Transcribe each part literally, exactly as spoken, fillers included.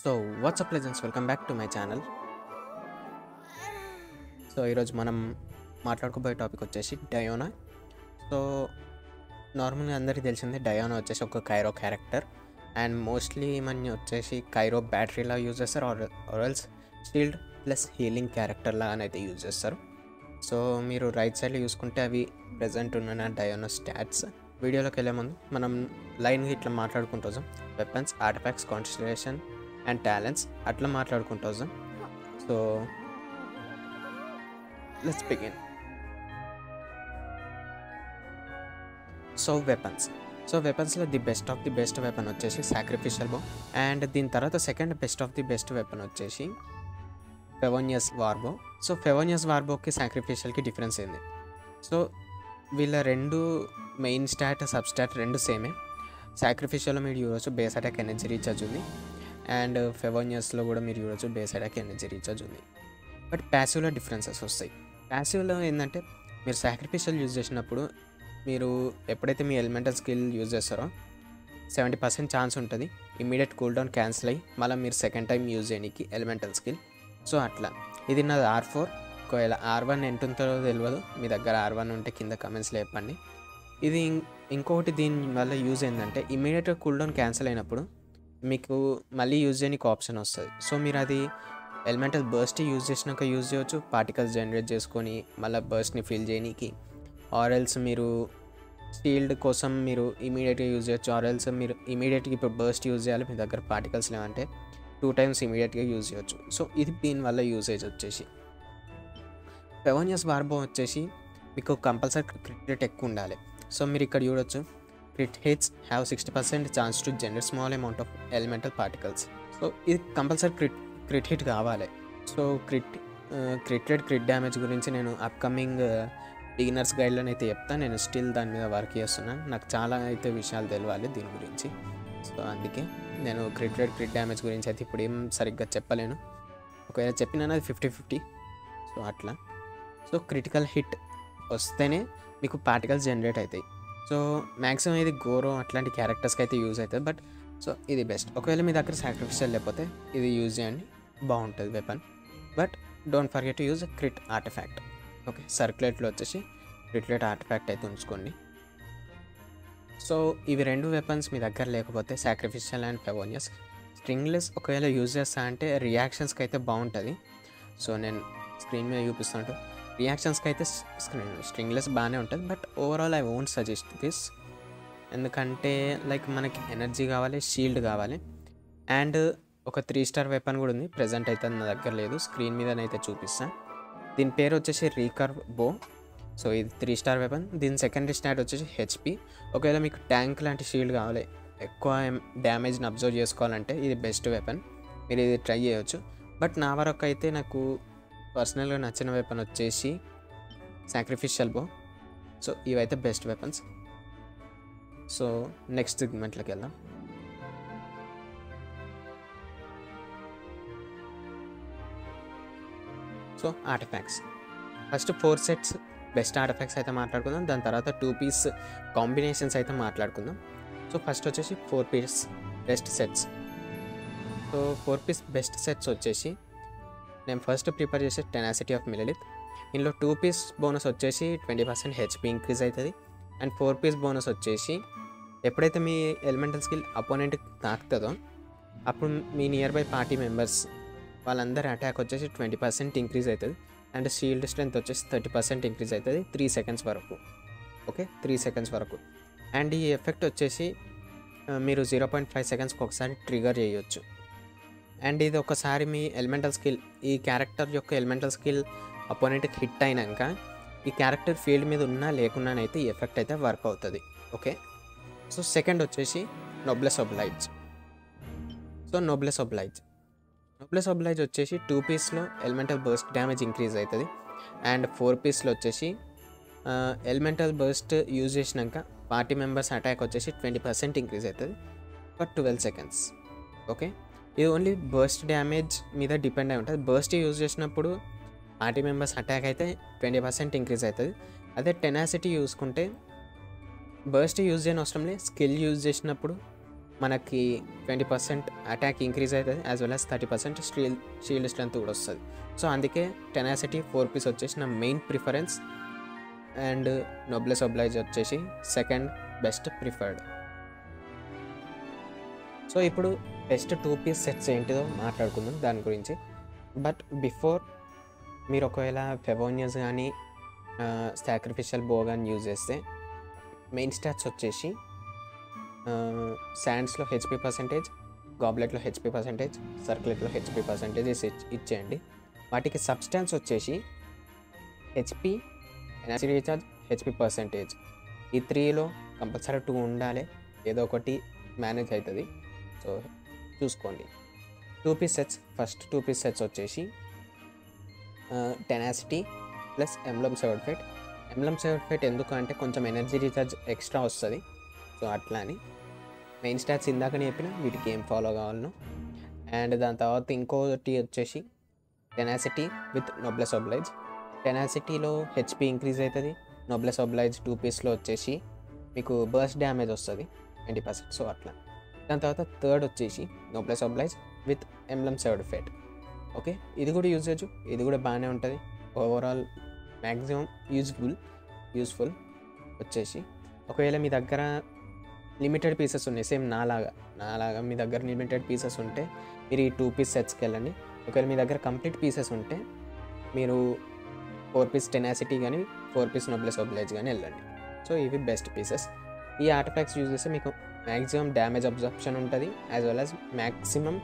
So what's up legends welcome back to my channel. So ఈరోజు మనం మాట్లాడుకోబోయే topic వచ్చేసి డయోనా. So నార్మల్గా అందరికీ తెలిసిందే డయోనా వచ్చేసి ఒక కైరో క్యారెక్టర్ అండ్ మోస్ట్లీ మన వచ్చేసి కైరో బ్యాటరీలా యూజ్ చేస్తారు ఆర్ ఆర్ఎల్స్ షీల్డ్ ప్లస్ హీలింగ్ క్యారెక్టర్లా అయితే యూజ్ చేస్తారు. సో మీరు రైట్ సైడ్లో చూసుకుంటే అవి ప్రజెంట్ ఉన్న డయోనా స్టాట్స్. వీడియోలోకి వెళ్ళే ముందు మనం లైన్గా ఇట్లా మాట్లాడుకుంటూ వస్తాం, weapons, artifacts, constellation and talents అట్లా మాట్లాడుకుంటూ వస్తాం. So let's begin. So weapons so వెపన్స్లో the best of the best weapon వచ్చేసి సాక్రిఫిషియల్ బో, అండ్ దీని తర్వాత second best of the best weapon వచ్చేసి ఫెవోనియస్ వార్బో. సో ఫెవోనియస్ వార్బోకి సాక్రిఫిషియల్కి డిఫరెన్స్ ఏంది? సో వీళ్ళ రెండు మెయిన్ స్టాట్ సబ్ స్టాట్ రెండు సేమే. సాక్రిఫిషియల్లో మీరు చూడవచ్చు బేస్ అటాక్ ఎనర్జీ రీఛార్జ్ ఉంది, అండ్ ఫెవోనియస్లో కూడా మీరు చూడవచ్చు బేస్ అటాక్ ఎనర్జీ రీఛార్జ్ ఉంది. బట్ ప్యాసివ్లో డిఫరెన్సెస్ వస్తాయి. ప్యాసివ్లో ఏంటంటే మీరు సాక్రిఫిషియల్ యూజ్ చేసినప్పుడు మీరు ఎప్పుడైతే మీ ఎలిమెంటల్ స్కిల్ యూజ్ చేస్తారో సెవెంటీ పర్సెంట్ ఛాన్స్ ఉంటుంది ఇమీడియట్ కూల్ డౌన్ క్యాన్సిల్ అయ్యి మళ్ళీ మీరు సెకండ్ టైం యూజ్ చేయడానికి ఎలిమెంటల్ స్కిల్. సో అట్లా ఇది నాది ఆర్ ఫోర్. ఒకవేళ ఆర్ వన్ ఎంత ఉంటుందో తెలియదు, మీ దగ్గర ఆర్ వన్ ఉంటే కింద కమెంట్స్లో చెప్పండి. ఇది ఇంకొకటి దీని వల్ల యూజ్ ఏంటంటే ఇమీడియట్గా కూల్ డౌన్ క్యాన్సిల్ అయినప్పుడు మీకు మళ్ళీ యూజ్ చేయడానికి ఆప్షన్ వస్తుంది. సో మీరు అది ఎలిమెంటల్ బర్స్ట్ యూజ్ చేసినాక యూజ్ చేయవచ్చు, పార్టికల్స్ జనరేట్ చేసుకొని మళ్ళీ బర్స్ట్ని ఫిల్ చేయడానికి, ఆర్ఎల్స్ మీరు షీల్డ్ కోసం మీరు ఇమీడియట్గా యూజ్ చేయొచ్చు, ఆర్ఎల్స్ మీరు ఇమీడియట్గా ఇప్పుడు బర్స్ట్ యూజ్ చేయాలి, మీ దగ్గర పార్టికల్స్ లేవంటే టూ టైమ్స్ ఇమీడియట్గా యూజ్ చేయొచ్చు. సో ఇది దీనివల్ల యూసేజ్ వచ్చేసి. ఫెవోనియస్ వార్బో వచ్చేసి మీకు కంపల్సరీ క్రిట్ రేట్ ఎక్కువ ఉండాలి. సో మీరు ఇక్కడ చూడొచ్చు crit hits have sixty percent chance to generate small amount of elemental particles. So ఇది కంపల్సరీ క్రిట్ క్రిట్ హిట్ కావాలి. So crit crit rate crit damage గురించి నేను అప్కమింగ్ బిగినర్స్ గైడ్లో అయితే చెప్తాను. నేను స్టిల్ దాని మీద వర్క్ చేస్తున్నాను, నాకు చాలా అయితే విషయాలు తెలియాలి దీని గురించి. సో అందుకే నేను క్రిట్ రేట్ క్రిట్ డ్యామేజ్ గురించి అయితే ఇప్పుడు ఏం సరిగ్గా చెప్పలేను, ఒకవేళ చెప్పినా అది ఫిఫ్టీ ఫిఫ్టీ. సో అట్లా సో క్రిటికల్ హిట్ వస్తేనే మీకు పార్టికల్స్ జనరేట్ అవుతాయి. సో మ్యాక్సిమం ఇది గోరో అట్లాంటి క్యారెక్టర్స్కి అయితే యూజ్ అవుతుంది. బట్ సో ఇది బెస్ట్. ఒకవేళ మీ దగ్గర సాక్రిఫిషియల్ లేకపోతే ఇది యూజ్ చేయండి, బాగుంటుంది weapon. But don't forget to use crit artifact. Okay, సర్క్యులేట్లో వచ్చేసి క్రిట్లేట్ ఆర్టిఫాక్ట్ అయితే ఉంచుకోండి. సో ఇవి రెండు వెపన్స్ మీ దగ్గర లేకపోతే సాక్రిఫిషియల్ అండ్ ఫెవోనియస్. స్ట్రింగ్లెస్ ఒకవేళ యూజ్ చేస్తా అంటే రియాక్షన్స్కి అయితే బాగుంటుంది. సో నేను స్క్రీన్ మీద చూపిస్తుంటూ రియాక్షన్స్కి అయితే స్క్రీన్ స్ట్రింగ్లెస్ బాగానే ఉంటుంది. But overall I won't suggest this, ఎందుకంటే లైక్ మనకి ఎనర్జీ కావాలి, షీల్డ్ కావాలి, అండ్ ఒక త్రీ స్టార్ వెపన్ కూడా ఉంది. ప్రజెంట్ అయితే నా దగ్గర లేదు, స్క్రీన్ మీదనైతే చూపిస్తాను. దీని పేరు వచ్చేసి రీకర్వ్ బో. సో ఇది త్రీ స్టార్ వెపన్. దీని సెకండరీ స్టాట్ వచ్చేసి హెచ్పి. ఒకవేళ మీకు ట్యాంక్ లాంటి షీల్డ్ కావాలి, ఎక్కువ డ్యామేజ్ని అబ్జర్వ్ చేసుకోవాలంటే ఇది బెస్ట్ వెపన్, మీరు ఇది ట్రై చేయవచ్చు. బట్ నా వరకు అయితే నాకు పర్సనల్గా నచ్చిన వెపన్ వచ్చేసి సాక్రిఫిషియల్ బో. సో ఇవైతే బెస్ట్ వెపన్స్. సో నెక్స్ట్ సెగ్మెంట్లోకి వెళ్దాం. So artifacts, first four sets best artifacts అయితే మాట్లాడుకుందాం, దాని తర్వాత టూ పీస్ కాంబినేషన్స్ అయితే మాట్లాడుకుందాం. సో ఫస్ట్ వచ్చేసి four piece best sets. So four piece best sets వచ్చేసి నేను ఫస్ట్ ప్రిపేర్ చేసే టెనాసిటీ ఆఫ్ మిలిలిత్. ఇందులో టూ పీస్ బోనస్ వచ్చేసి ట్వంటీ పర్సెంట్ హెచ్పి ఇంక్రీజ్ అవుతుంది, అండ్ ఫోర్ పీస్ బోనస్ వచ్చేసి ఎప్పుడైతే మీ ఎలిమెంటల్ స్కిల్ అపోనెంట్కి తాకుతుందో అప్పుడు మీ నియర్ బై పార్టీ మెంబర్స్ వాళ్ళందరి అటాక్ వచ్చేసి ట్వంటీ పర్సెంట్ ఇంక్రీజ్ అవుతుంది, అండ్ షీల్డ్ స్ట్రెంత్ వచ్చేసి థర్టీ పర్సెంట్ ఇంక్రీజ్ అవుతుంది త్రీ సెకండ్స్ వరకు. ఓకే, త్రీ సెకండ్స్ వరకు. అండ్ ఈ ఎఫెక్ట్ వచ్చేసి మీరు జీరో పాయింట్ ఫైవ్ సెకండ్స్కి ఒకసారి ట్రిగర్ చేయొచ్చు. అండ్ ఇది ఒకసారి మీ ఎలిమెంటల్ స్కిల్, ఈ క్యారెక్టర్ యొక్క ఎలిమెంటల్ స్కిల్ అపోనెంట్కి హిట్ అయినాక ఈ క్యారెక్టర్ ఫీల్డ్ మీద ఉన్నా లేకున్నానైతే ఈ ఎఫెక్ట్ అయితే వర్క్ అవుతుంది. ఓకే, సో సెకండ్ వచ్చేసి Noblesse Oblige. So Noblesse Oblige Noblesse Oblige వచ్చేసి టూ పీస్లో ఎలిమెంటల్ బర్స్ట్ డ్యామేజ్ ఇంక్రీజ్ అవుతుంది, అండ్ ఫోర్ పీస్లో వచ్చేసి ఎలిమెంటల్ బర్స్ట్ యూజ్ చేసినాక పార్టీ మెంబర్స్ అటాక్ వచ్చేసి ట్వంటీ పర్సెంట్ ఇంక్రీజ్ అవుతుంది ఫర్ ట్వెల్వ్ సెకండ్స్. ఓకే, ఇది ఓన్లీ బర్స్ట్ డ్యామేజ్ మీద డిపెండ్ అయి ఉంటుంది. బర్స్ట్ యూజ్ చేసినప్పుడు పార్టీ మెంబర్స్ అటాక్ అయితే ట్వంటీ పర్సెంట్ ఇంక్రీజ్ అవుతుంది. అదే టెనాసిటీ చూసుకుంటే బర్స్ట్ యూజ్ చేయని అవసరం లేదు, స్కిల్ యూజ్ చేసినప్పుడు మనకి ట్వంటీ పర్సెంట్ అటాక్ ఇంక్రీజ్ అవుతుంది, as well as thirty percent steel shield strength కూడా వస్తుంది. సో అందుకే టెనాసిటీ ఫోర్ పీస్ వచ్చేసి నా main preference, and Noblesse Oblige వచ్చేసి సెకండ్ బెస్ట్ ప్రిఫర్డ్. సో ఇప్పుడు బెస్ట్ టూ పీస్ సెట్స్ ఏంటిదో మాట్లాడుకుందాం దాని గురించి. బట్ బిఫోర్ మీరు ఒకవేళ ఫెవోనియస్ కానీ సాక్రిఫిషియల్ బో కానీ యూజ్ చేస్తే మెయిన్ స్టాట్స్ వచ్చేసి శాండ్స్లో హెచ్పి పర్సెంటేజ్, గాబ్లెట్లో హెచ్పి పర్సెంటేజ్, సర్క్లెట్లో హెచ్పి పర్సెంటేజ్ ఇచ్చేయండి. వాటికి సబ్స్టాన్స్ వచ్చేసి HP, energy recharge, HP percentage, ఈ త్రీలో కంపల్సరీ టూ ఉండాలి, ఏదో ఒకటి మేనేజ్ అవుతుంది. సో చూసుకోండి. Two piece sets, first two piece sets వచ్చేసి Tenacity plus Emblem Severed Fate. Emblem Severed Fate ఎందుకు అంటే కొంచెం ఎనర్జీ రీఛార్జ్ ఎక్స్ట్రా వస్తుంది. సో అట్లా అని మెయిన్ స్టాట్స్ ఇందాకనే చెప్పిన వీటికి ఏం ఫాలో కావాలను. అండ్ దాని తర్వాత ఇంకోటి వచ్చేసి టెనాసిటీ విత్ నోబ్లెస్ ఒబ్లైజ్. టెనాసిటీలో హెచ్పి ఇంక్రీజ్ అవుతుంది, నోబ్లెస్ ఒబ్లైజ్ టూ పీస్లో వచ్చేసి మీకు బర్స్ట్ డ్యామేజ్ వస్తుంది ట్వంటీ పర్సెంట్. సో అట్లా. దాని తర్వాత థర్డ్ వచ్చేసి Noblesse Oblige with Emblem Severed Fate. Okay, ఇది కూడా యూజ్ చేయొచ్చు, ఇది కూడా బాగానే ఉంటుంది. ఓవరాల్ మ్యాక్సిమం యూజ్ఫుల్ యూస్ఫుల్ వచ్చేసి ఒకవేళ మీ దగ్గర లిమిటెడ్ పీసెస్ ఉన్నాయి, సేమ్ నాలాగా నాలాగా మీ దగ్గర లిమిటెడ్ పీసెస్ ఉంటే మీరు ఈ టూ పీస్ సెట్స్కి వెళ్ళండి. ఒకవేళ మీ దగ్గర కంప్లీట్ పీసెస్ ఉంటే మీరు ఫోర్ పీస్ టెనాసిటీ కానీ ఫోర్ పీస్ నోబ్లెస్ ఒబ్లైజ్ కానీ వెళ్ళండి. సో ఇవి బెస్ట్ పీసెస్. ఈ ఆర్టిఫాక్ట్స్ యూజ్ చేస్తే మీకు మ్యాక్సిమం డ్యామేజ్ అబ్జర్ప్షన్ ఉంటుంది, as well as maximum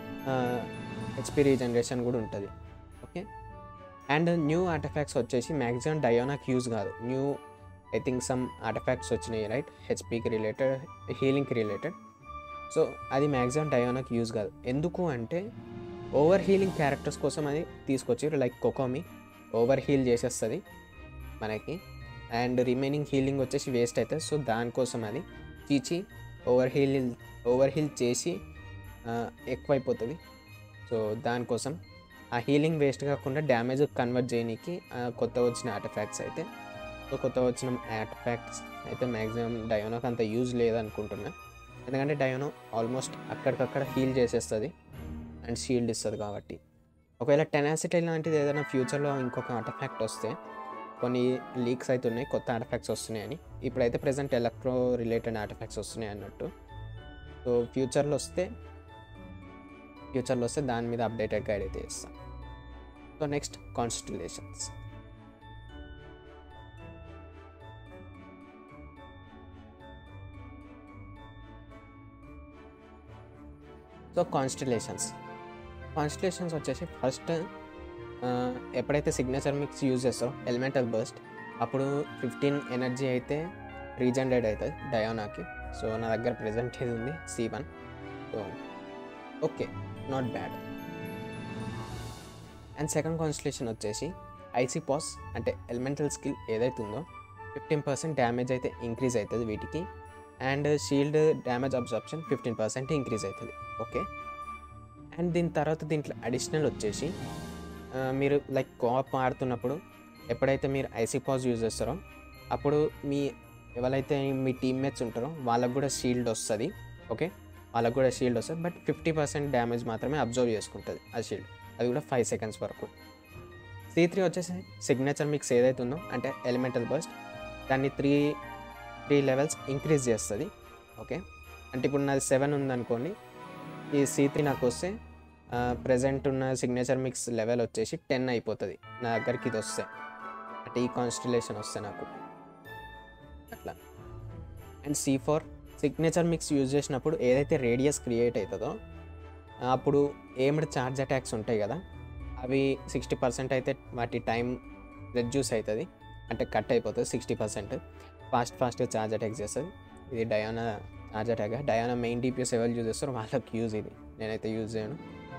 HP regeneration కూడా ఉంటుంది. ఓకే, అండ్ న్యూ ఆర్టిఫాక్ట్స్ వచ్చేసి మ్యాక్సిమం డయోనాకి యూజ్ కాదు. New I think some artifacts వచ్చినాయి రైట్, హెచ్పికి రిలేటెడ్, హీలింగ్కి రిలేటెడ్. సో అది మ్యాక్సిమం డయోనాకి యూజ్ కాదు. ఎందుకు అంటే ఓవర్ హీలింగ్ క్యారెక్టర్స్ కోసం అది తీసుకొచ్చారు. లైక్ కొకోమి ఓవర్ హీల్ చేసేస్తుంది మనకి, అండ్ రిమైనింగ్ హీలింగ్ వచ్చేసి వేస్ట్ అవుతుంది. సో దానికోసం అది చీచి ఓవర్ హీల్ ఓవర్ హీల్ చేసి ఎక్కువైపోతుంది. సో దానికోసం ఆ హీలింగ్ వేస్ట్ కాకుండా డ్యామేజ్ కన్వర్ట్ చేయడానికి కొత్త వచ్చిన ఆర్టిఫాక్ట్స్ అయితే సో కొత్త వచ్చిన ఆర్టిఫాక్ట్స్ అయితే మ్యాక్సిమం డయోనాకి అంత యూజ్ లేదనుకుంటున్నా. ఎందుకంటే డయోనో ఆల్మోస్ట్ అక్కడికక్కడ హీల్ చేసేస్తుంది అండ్ షీల్డ్ ఇస్తుంది కాబట్టి. ఒకవేళ టెనాసిటీ లాంటిది ఏదైనా ఫ్యూచర్లో ఇంకొక ఆర్టిఫాక్ట్ వస్తే, కొన్ని లీక్స్ అయితే ఉన్నాయి కొత్త ఆర్టిఫాక్ట్స్ వస్తున్నాయని. ఇప్పుడైతే ప్రజెంట్ ఎలక్ట్రో రిలేటెడ్ ఆర్టిఫాక్ట్స్ వస్తున్నాయి అన్నట్టు. సో ఫ్యూచర్లో వస్తే ఫ్యూచర్లో వస్తే దాని మీద అప్డేటెడ్ గైడ్ అయితే చేస్తాను. So next constellations. So constellations constellations వచ్చేసి ఫస్ట్ ఎప్పుడైతే సిగ్నేచర్ మిక్స్ యూజ్ చేస్తారో ఎలిమెంటల్ బర్స్ట్, అప్పుడు ఫిఫ్టీన్ ఎనర్జీ అయితే రీజనరేట్ అవుతుంది డయోనాకి. సో నా దగ్గర ప్రెజెంట్ ఇది ఉంది C one. So okay, not bad. And second constellation వచ్చేసి ఐసీ పాస్, అంటే ఎలిమెంటల్ స్కిల్ ఏదైతే ఉందో ఫిఫ్టీన్ పర్సెంట్ డ్యామేజ్ అయితే ఇంక్రీజ్ అవుతుంది వీటికి, and shield damage absorption fifteen percent increase అవుతుంది. ఓకే, అండ్ దీని తర్వాత దీంట్లో అడిషనల్ వచ్చేసి మీరు లైక్ కోఆప్ ఆడుతున్నప్పుడు ఎప్పుడైతే మీరు ఐసీ పాజ్ యూజ్ చేస్తారో అప్పుడు మీ ఎవరైతే మీ టీమ్మేట్స్ ఉంటారో వాళ్ళకు కూడా షీల్డ్ వస్తుంది. ఓకే, వాళ్ళకు కూడా షీల్డ్ వస్తుంది, బట్ ఫిఫ్టీ పర్సెంట్ డ్యామేజ్ మాత్రమే అబ్జర్వ్ చేసుకుంటుంది ఆ షీల్డ్, అది కూడా ఫైవ్ సెకండ్స్ వరకు. సి త్రీ వచ్చేసి సిగ్నేచర్ మిక్స్ ఏదైతే ఉందో అంటే ఎలిమెంటల్ బర్స్ట్, దాన్ని త్రీ త్రీ లెవెల్స్ ఇంక్రీజ్ చేస్తుంది. ఓకే, అంటే ఇప్పుడు నాది సెవెన్ ఉందనుకోండి, ఈ సి త్రీ నాకు వస్తే ప్రజెంట్ ఉన్న సిగ్నేచర్ మిక్స్ లెవెల్ వచ్చేసి టెన్ అయిపోతుంది నా దగ్గరికి ఇది వస్తే, అంటే ఈ కాన్స్టిలేషన్ వస్తే నాకు అట్లా. And C four signature mix use చేసినప్పుడు ఏదైతే రేడియస్ క్రియేట్ అవుతుందో అప్పుడు ఏమిడ్ ఛార్జ్ అటాక్స్ ఉంటాయి కదా, అవి సిక్స్టీ పర్సెంట్ అయితే వాటి టైం రెడ్యూస్ అవుతుంది, అంటే కట్ అయిపోతుంది సిక్స్టీ పర్సెంట్. ఫాస్ట్ ఫాస్ట్గా ఛార్జ్ అటాక్ చేస్తుంది. ఇది Diona charge attack. Diona main DPS ఎవరు యూజ్ చేస్తారో వాళ్ళకి యూజ్ ఇది, నేనైతే యూజ్ చేయను.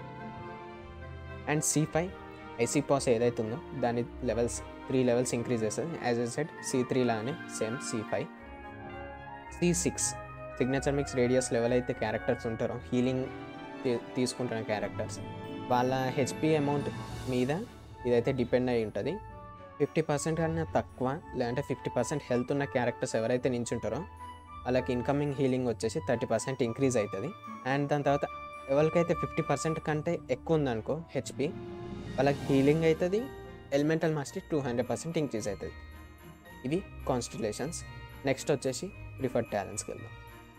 And C five Icy Paws ఏదైతే ఉందో దాని లెవెల్స్ త్రీ లెవెల్స్ ఇంక్రీజ్ చేస్తుంది, as I said C three లానే same C five. C six signature mix radius level అయితే క్యారెక్టర్స్ ఉంటారో హీలింగ్ తీసుకుంటున్న క్యారెక్టర్స్ వాళ్ళ హెచ్పి అమౌంట్ మీద ఇదైతే డిపెండ్ అయి ఉంటుంది. ఫిఫ్టీ పర్సెంట్ కన్నా తక్కువ లేదంటే ఫిఫ్టీ పర్సెంట్ హెల్త్ ఉన్న క్యారెక్టర్స్ ఎవరైతే నించుంటారో వాళ్ళకి ఇన్కమింగ్ హీలింగ్ వచ్చేసి థర్టీ పర్సెంట్ ఇంక్రీజ్ అవుతుంది. అండ్ దాని తర్వాత ఎవరికైతే ఫిఫ్టీ పర్సెంట్ కంటే ఎక్కువ ఉందనుకో హెచ్పి, వాళ్ళకి హీలింగ్ అవుతుంది, elemental mastery two hundred percent increase అవుతుంది. ఇవి కాన్స్టిలేషన్స్. నెక్స్ట్ వచ్చేసి ప్రిఫర్డ్ టాలెంట్స్కి వెళ్దాం.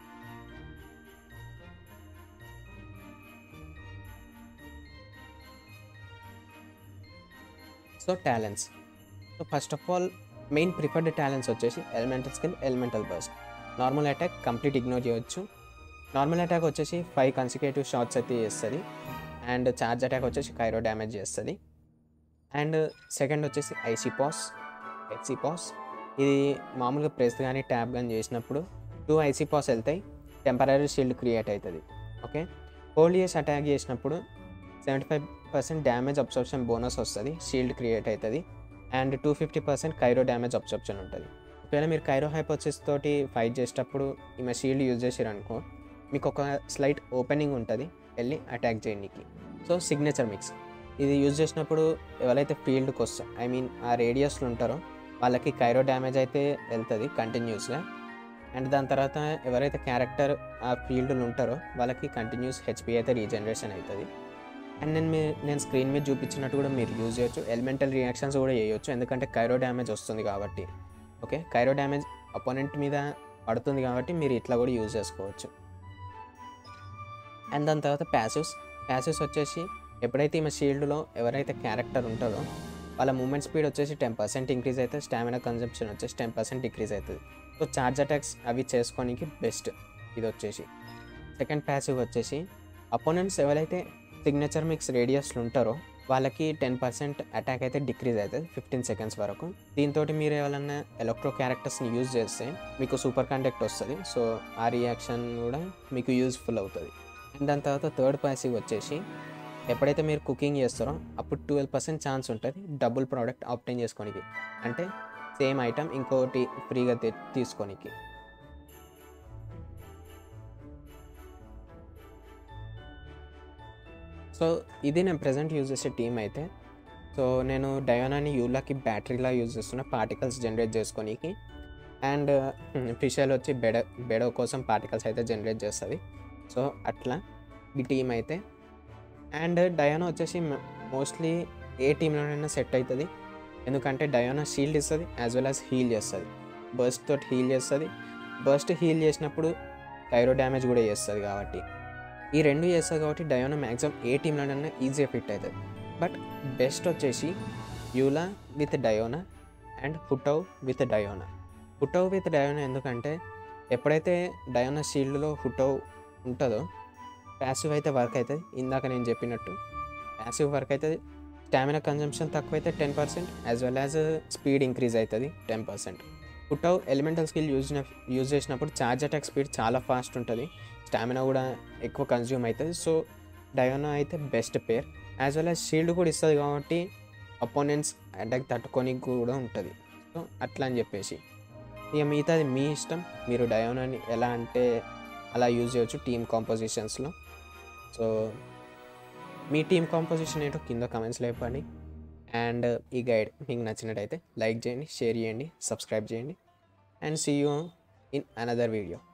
So talents. So first of all main preferred talents వచ్చేసి elemental skill, elemental burst. Normal attack complete ignore చేయవచ్చు. నార్మల్ అటాక్ వచ్చేసి ఫైవ్ కన్సిక్యూటివ్ షాట్స్ అయితే చేస్తుంది. అండ్ ఛార్జ్ అటాక్ వచ్చేసి కైరో డ్యామేజ్ చేస్తుంది. అండ్ సెకండ్ వచ్చేసి ఐసీ పాస్. ఐసీ పాస్ ఇది మామూలుగా ప్రెస్ కానీ ట్యాప్ కానీ చేసినప్పుడు టూ ఐసీ పాస్ వెళ్తాయి, టెంపరీ షీల్డ్ క్రియేట్ అవుతుంది. ఓకే, హోల్డ్ చేసి అటాక్ చేసినప్పుడు seventy five percent damage absorption bonus వస్తుంది, షీల్డ్ క్రియేట్ అవుతుంది. And two fifty percent cryo damage absorption ఉంటుంది. ఒకవేళ మీరు కైరో హైపోసిస్ తోటి ఫైట్ చేసేటప్పుడు ఈమె షీల్డ్ యూజ్ చేసారనుకో, మీకు ఒక స్లైట్ ఓపెనింగ్ ఉంటుంది వెళ్ళి అటాక్ చేయడానికి. సో సిగ్నేచర్ మిక్స్ ఇది యూజ్ చేసినప్పుడు ఎవరైతే ఫీల్డ్కి వస్తారో, ఐ మీన్ ఆ రేడియస్లో ఉంటారో వాళ్ళకి కైరో డ్యామేజ్ అయితే వెళ్తుంది కంటిన్యూస్గా. అండ్ దాని తర్వాత ఎవరైతే క్యారెక్టర్ ఆ ఫీల్డ్లో ఉంటారో వాళ్ళకి కంటిన్యూస్ హెచ్పి అయితే రీజనరేషన్ అవుతుంది. అండ్ నేను మీ నేను స్క్రీన్ మీద చూపించినట్టు కూడా మీరు యూజ్ చేయొచ్చు. ఎలిమెంటల్ రియాక్షన్స్ కూడా చేయొచ్చు, ఎందుకంటే కైరో డ్యామేజ్ వస్తుంది కాబట్టి. ఓకే, కైరో డ్యామేజ్ అపోనెంట్ మీద పడుతుంది కాబట్టి మీరు ఇట్లా కూడా యూజ్ చేసుకోవచ్చు. అండ్ దాని తర్వాత ప్యాసివ్స్. ప్యాసివ్స్ వచ్చేసి ఎప్పుడైతే ఈమె షీల్డ్లో ఎవరైతే క్యారెక్టర్ ఉంటుందో వాళ్ళ మూమెంట్ స్పీడ్ వచ్చేసి టెన్ పర్సెంట్ ఇంక్రీజ్ అవుతుంది, స్టామినా కన్జంప్షన్ వచ్చేసి టెన్ పర్సెంట్ డిక్రీజ్ అవుతుంది. సో ఛార్జ్ అటాక్స్ అవి చేసుకోనికి బెస్ట్ ఇది వచ్చేసి. సెకండ్ ప్యాసివ్ వచ్చేసి అపోనెంట్స్ ఎవరైతే సిగ్నేచర్ మిక్స్ రేడియస్లో ఉంటారో వాళ్ళకి టెన్ పర్సెంట్ అటాక్ అయితే డిక్రీజ్ అవుతుంది ఫిఫ్టీన్ సెకండ్స్ వరకు. దీంతో మీరు ఎవరైనా ఎలక్ట్రో క్యారెక్టర్స్ని యూజ్ చేస్తే మీకు సూపర్ కండక్ట్ వస్తుంది. సో ఆ రియాక్షన్ కూడా మీకు యూజ్ఫుల్ అవుతుంది. అండ్ దాని తర్వాత థర్డ్ ప్యాసివ్ వచ్చేసి ఎప్పుడైతే మీరు కుకింగ్ చేస్తారో అప్పుడు ట్వెల్వ్ పర్సెంట్ ఛాన్స్ ఉంటుంది డబుల్ ప్రోడక్ట్ ఆప్టైన్ చేసుకోనికి, అంటే సేమ్ ఐటమ్ ఇంకోటి ఫ్రీగా తీసుకోనికి. సో ఇది నేను ప్రజెంట్ యూజ్ చేసే టీమ్ అయితే. సో నేను డయోనాని యూలాకి బ్యాటరీలా యూజ్ చేస్తున్నా పార్టికల్స్ జనరేట్ చేసుకోనికి. అండ్ ఫిషల్ వచ్చి బెడ బెడో కోసం పార్టికల్స్ అయితే జనరేట్ చేస్తుంది. సో అట్లా ఈ టీం అయితే. అండ్ డయోనా వచ్చేసి మోస్ట్లీ ఏ టీంలోనైనా సెట్ అవుతుంది, ఎందుకంటే డయోనా షీల్డ్ ఇస్తుంది యాజ్ వెల్ యాజ్ హీల్ చేస్తుంది. బర్స్ట్ తోటి హీల్ చేస్తుంది, బర్స్ట్ హీల్ చేసినప్పుడు కైరో డ్యామేజ్ కూడా చేస్తుంది కాబట్టి ఈ రెండు చేస్తుంది కాబట్టి డయోనా మ్యాక్సిమం ఏ టీంలోనైనా ఈజీగా ఫిట్ అవుతుంది. బట్ బెస్ట్ వచ్చేసి Eula with Diona and Hu Tao with Diona. Hu Tao with Diona ఎందుకంటే ఎప్పుడైతే డయోనా షీల్డ్లో హుటౌ ఉంటుందో ప్యాసివ్ అయితే వర్క్ అవుతుంది. ఇందాక నేను చెప్పినట్టు ప్యాసివ్ వర్క్ అవుతుంది, స్టామినా కన్జంప్షన్ తక్కువైతే ten percent as well as speed increase అవుతుంది ten percent. Hu Tao elemental skill use use చేసినప్పుడు ఛార్జ్ అటాక్ స్పీడ్ చాలా ఫాస్ట్ ఉంటుంది, స్టామినా కూడా ఎక్కువ కన్జ్యూమ్ అవుతుంది. సో డయోనా అయితే best pair. As well as shield కూడా ఇస్తుంది కాబట్టి అపోనెంట్స్ అటాక్ తట్టుకొని కూడా ఉంటుంది. సో అట్లా అని చెప్పేసి ఇక మిగతాది మీ ఇష్టం, మీరు డయోనాని ఎలా అంటే అలా యూజ్ చేయవచ్చు టీమ్ కాంపోజిషన్స్లో. సో మీ టీమ్ కాంపోజిషన్ ఏంటో కింద కామెంట్స్లో చెప్పండి. అండ్ ఈ గైడ్ మీకు నచ్చినట్టయితే లైక్ చేయండి, షేర్ చేయండి, సబ్స్క్రైబ్ చేయండి. And see you in another video.